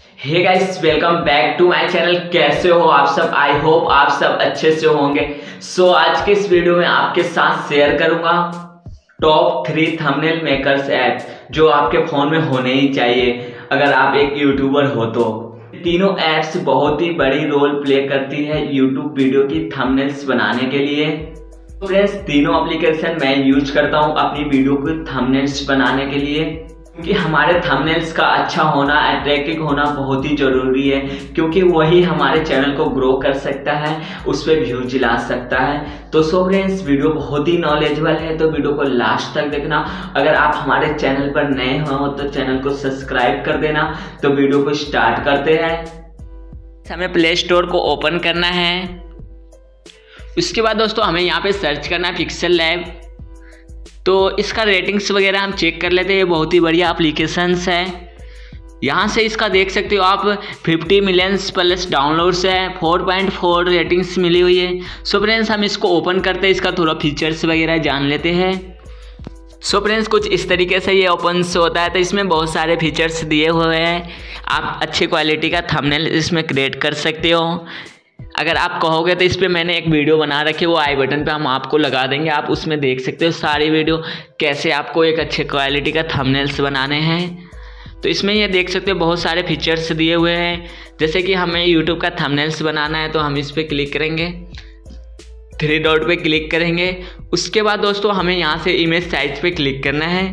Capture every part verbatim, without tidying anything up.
Hey guys, welcome back to my channel. कैसे हो आप सब? आई होप आप सब अच्छे से होंगे। सो so, आज के इस वीडियो में आपके साथ शेयर करूंगा top three thumbnail makers app जो आपके फोन में होने ही चाहिए अगर आप एक यूट्यूबर हो तो। तीनों ऐप्स बहुत ही बड़ी रोल प्ले करती है यूट्यूब वीडियो की थंबनेल्स बनाने के लिए। तो फ्रेंड्स, तीनों एप्लीकेशन मैं यूज करता हूँ अपनी वीडियो को थंबनेल्स बनाने के लिए, क्योंकि हमारे थंबनेल्स का अच्छा होना, अट्रैक्टिव होना बहुत ही जरूरी है, क्योंकि वही हमारे चैनल को ग्रो कर सकता है, उस पर व्यूज ला सकता है। तो सो फ्रेंड्स, वीडियो बहुत ही नॉलेजेबल है तो वीडियो को लास्ट तक देखना। अगर आप हमारे चैनल पर नए हो तो चैनल को सब्सक्राइब कर देना। तो वीडियो को स्टार्ट करते हैं। हमें प्ले स्टोर को ओपन करना है। उसके बाद दोस्तों हमें यहाँ पे सर्च करना है पिक्सल लैब। तो इसका रेटिंग्स वगैरह हम चेक कर लेते हैं। ये बहुत ही बढ़िया एप्लीकेशंस है। यहाँ से इसका देख सकते हो आप पचास मिलियंस प्लस डाउनलोड्स है, चार पॉइंट चार रेटिंग्स मिली हुई है। सो फ्रेंड्स, हम इसको ओपन करते हैं, इसका थोड़ा फीचर्स वगैरह जान लेते हैं। सो फ्रेंड्स, कुछ इस तरीके से ये ओपन से होता है। तो इसमें बहुत सारे फीचर्स दिए हुए हैं। आप अच्छी क्वालिटी का थंबनेल इसमें क्रिएट कर सकते हो। अगर आप कहोगे तो इस पर मैंने एक वीडियो बना रखी है, वो आई बटन पे हम आपको लगा देंगे, आप उसमें देख सकते हो सारी वीडियो कैसे आपको एक अच्छे क्वालिटी का थंबनेल्स बनाने हैं। तो इसमें ये देख सकते हो बहुत सारे फीचर्स दिए हुए हैं। जैसे कि हमें यूट्यूब का थंबनेल्स बनाना है तो हम इस पर क्लिक करेंगे, थ्री डॉट पे क्लिक करेंगे। उसके बाद दोस्तों हमें यहाँ से इमेज साइज पे क्लिक करना है।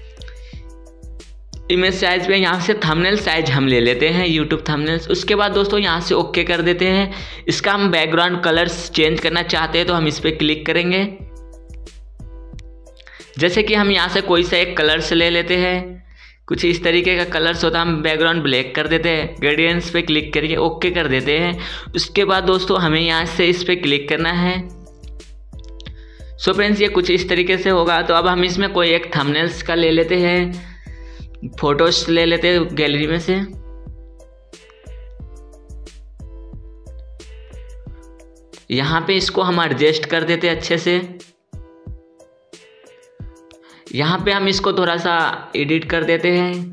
इमेज साइज पे यहाँ से थंबनेल साइज हम ले लेते हैं, यूट्यूब थंबनेल्स। उसके बाद दोस्तों यहाँ से ओके कर देते हैं। इसका हम बैकग्राउंड कलर्स चेंज करना चाहते हैं तो हम इस पर क्लिक करेंगे। जैसे कि हम यहाँ से कोई सा एक कलर्स ले लेते हैं, कुछ इस तरीके का कलर्स होता है। हम बैकग्राउंड ब्लैक कर देते हैं, ग्रेडियंट्स पे क्लिक करके ओके कर देते हैं। उसके बाद दोस्तों हमें यहाँ से इस पर क्लिक करना है। सो फ्रेंड्स, ये कुछ इस तरीके से होगा। तो अब हम इसमें कोई एक थंबनेल्स का ले लेते हैं, फोटोज ले लेते हैं गैलरी में से। यहाँ पे इसको हम एडजस्ट कर देते हैं अच्छे से। यहाँ पे हम इसको थोड़ा सा एडिट कर देते हैं।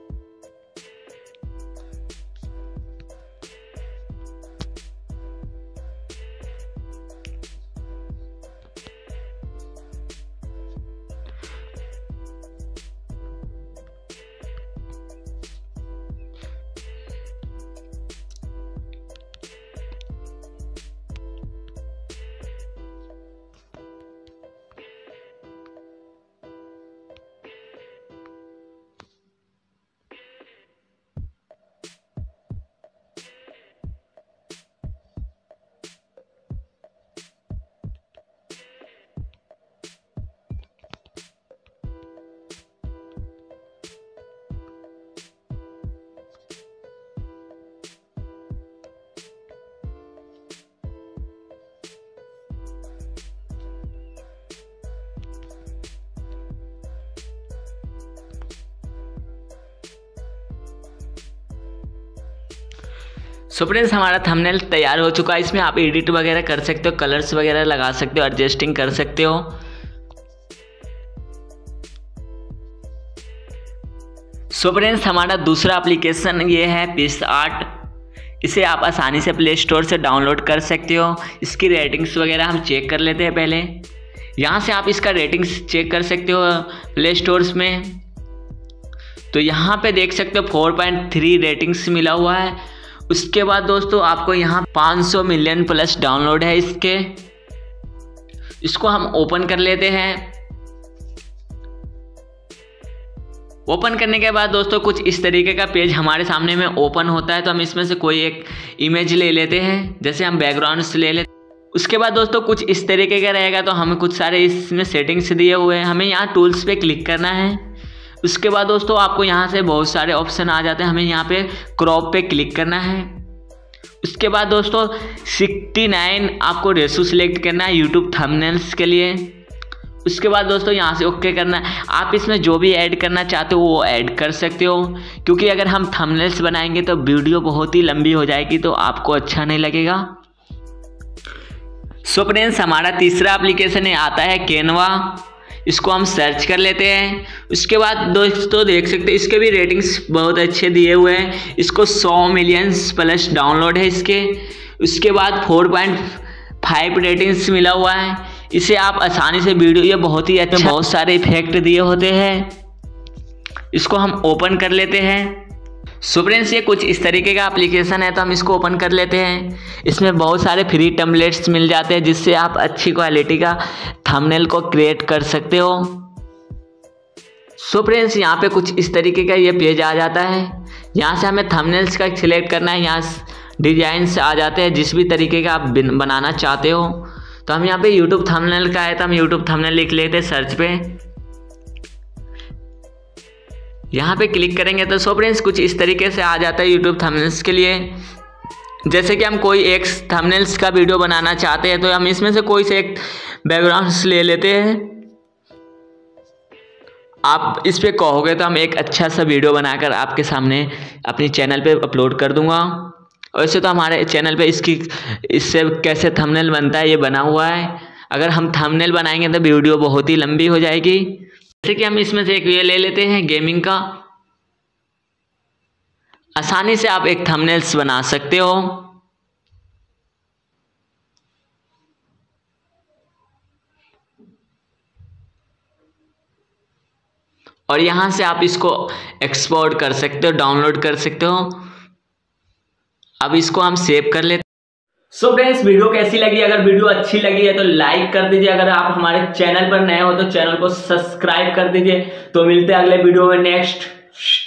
सो फ्रेंड्स, हमारा थंबनेल तैयार हो चुका है। इसमें आप एडिट वगैरह कर सकते हो, कलर्स वगैरह लगा सकते हो, एडजस्टिंग कर सकते हो। सो फ्रेंड्स, हमारा दूसरा एप्लीकेशन ये है पिक्सआर्ट। इसे आप आसानी से प्ले स्टोर से डाउनलोड कर सकते हो। इसकी रेटिंग्स वगैरह हम चेक कर लेते हैं पहले। यहाँ से आप इसका रेटिंग्स चेक कर सकते हो प्ले स्टोर्स में। तो यहाँ पे देख सकते हो फोर पॉइंट थ्री रेटिंग्स मिला हुआ है। उसके बाद दोस्तों आपको यहाँ पाँच सौ मिलियन प्लस डाउनलोड है इसके। इसको हम ओपन कर लेते हैं। ओपन करने के बाद दोस्तों कुछ इस तरीके का पेज हमारे सामने में ओपन होता है। तो हम इसमें से कोई एक इमेज ले लेते हैं, जैसे हम बैकग्राउंड्स ले लेते हैं। उसके बाद दोस्तों कुछ इस तरीके का रहेगा। तो हमें कुछ सारे इसमें सेटिंग्स दिए हुए हैं, हमें यहाँ टूल्स पे क्लिक करना है। उसके बाद दोस्तों आपको यहाँ से बहुत सारे ऑप्शन आ जाते हैं, हमें यहाँ पे क्रॉप पे क्लिक करना है। उसके बाद दोस्तों उनहत्तर आपको रेशो सिलेक्ट करना है यूट्यूब थंबनेल्स के लिए। उसके बाद दोस्तों यहाँ से ओके करना है। आप इसमें जो भी ऐड करना चाहते हो वो ऐड कर सकते हो, क्योंकि अगर हम थंबनेल्स बनाएंगे तो वीडियो बहुत ही लंबी हो जाएगी, तो आपको अच्छा नहीं लगेगा। सो फ्रेंड्स, हमारा तीसरा एप्लीकेशन आता है कैनवा। इसको हम सर्च कर लेते हैं। उसके बाद दोस्तों देख सकते हैं इसके भी रेटिंग्स बहुत अच्छे दिए हुए हैं। इसको सौ मिलियंस प्लस डाउनलोड है इसके। उसके बाद फोर पॉइंट फाइव रेटिंग्स मिला हुआ है। इसे आप आसानी से वीडियो, ये बहुत ही अच्छे बहुत सारे इफेक्ट दिए होते हैं। इसको हम ओपन कर लेते हैं। सो फ्रेंड्स ये कुछ इस तरीके का एप्लीकेशन है, तो हम इसको ओपन कर लेते हैं। इसमें बहुत सारे फ्री टेम्पलेट्स मिल जाते हैं जिससे आप अच्छी क्वालिटी का थंबनेल को क्रिएट कर सकते हो। सो फ्रेंड्स यहाँ पे कुछ इस तरीके का ये पेज आ जाता है। यहाँ से हमें थंबनेल्स का सिलेक्ट करना है। यहाँ डिजाइन से आ जाते हैं जिस भी तरीके का आप बनाना चाहते हो। तो हम यहाँ पे यूट्यूब थंबनेल का है, तो हम यूट्यूब थंबनेल लिख लेते हैं सर्च पे। यहाँ पे क्लिक करेंगे तो सो फ्रेंड्स कुछ इस तरीके से आ जाता है यूट्यूब थंबनेल्स के लिए। जैसे कि हम कोई एक थंबनेल्स का वीडियो बनाना चाहते हैं, तो हम इसमें से कोई से एक बैकग्राउंड्स ले लेते हैं। आप इस पे कहोगे तो हम एक अच्छा सा वीडियो बनाकर आपके सामने अपनी चैनल पे अपलोड कर दूंगा। वैसे तो हमारे चैनल पे इसकी इससे कैसे थंबनेल बनता है ये बना हुआ है। अगर हम थंबनेल बनाएंगे तो वीडियो बहुत ही लंबी हो जाएगी। जैसे कि हम इसमें से एक ये ले लेते हैं गेमिंग का। आसानी से आप एक थंबनेल्स बना सकते हो। और यहां से आप इसको एक्सपोर्ट कर सकते हो, डाउनलोड कर सकते हो। अब इसको हम सेव कर लेते हैं। सो फ्रेंड्स वीडियो कैसी लगी? अगर वीडियो अच्छी लगी है तो लाइक कर दीजिए। अगर आप हमारे चैनल पर नए हो तो चैनल को सब्सक्राइब कर दीजिए। तो मिलते हैं अगले वीडियो में नेक्स्ट।